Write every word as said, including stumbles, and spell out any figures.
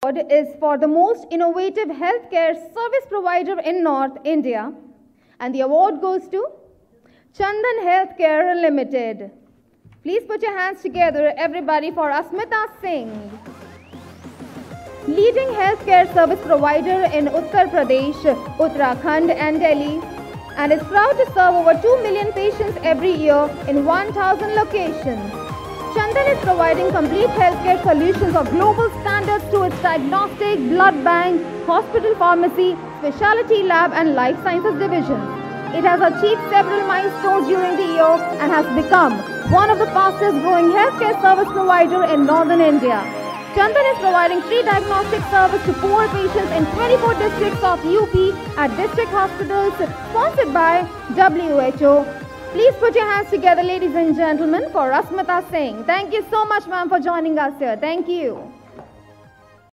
is for the most innovative healthcare service provider in North India, and the award goes to Chandan Healthcare Limited. Please put your hands together, everybody, for Asmita Singh. Leading healthcare service provider in Uttar Pradesh, Uttarakhand and Delhi, and is proud to serve over two million patients every year in one thousand locations. Chandan is providing complete healthcare solutions of global standards to its diagnostic, blood bank, hospital pharmacy, specialty lab and life sciences divisions. It has achieved several milestones during the year and has become one of the fastest growing healthcare service provider in northern India. Chandan is providing free diagnostic service to poor patients in twenty-four districts of U P at district hospitals sponsored by W H O. Please put your hands together, ladies and gentlemen, for Asmita Singh. Thank you so much, ma'am, for joining us here. Thank you.